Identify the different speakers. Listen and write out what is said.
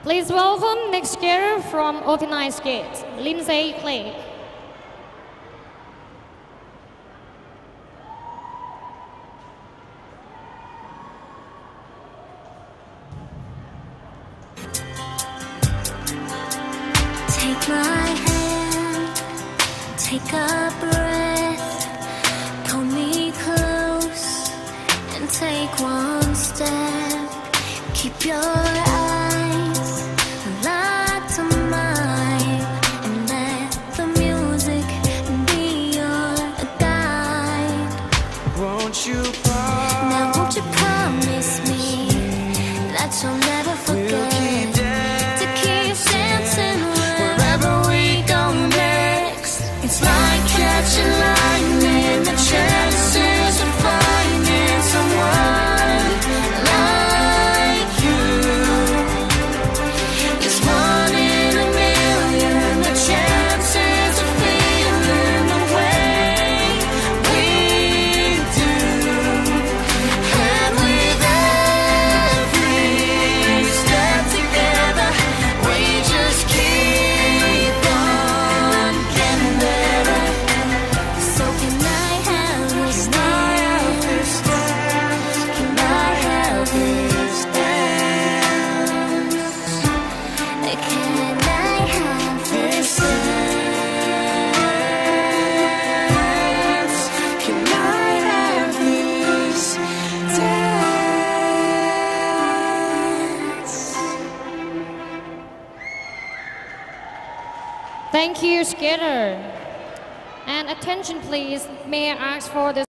Speaker 1: Please welcome next skater from Organized Skate, Lindsay Clay.
Speaker 2: Take my hand, take a breath, pull me close and take one step. Keep your eyes locked on mine and let the music be your guide.
Speaker 3: Won't you
Speaker 2: Now won't you promise me that you'll never forget to keep dancing wherever we go next? It's like catching lightning, the chances of finding someone like you is 1 in a million. The chances of feeling the way we do, and with every step together, we just keep on getting better. So can I have this dance? Can I have this dance? Can I have this dance? Can I have this dance?
Speaker 1: Thank you, skater. And attention please, may I ask for the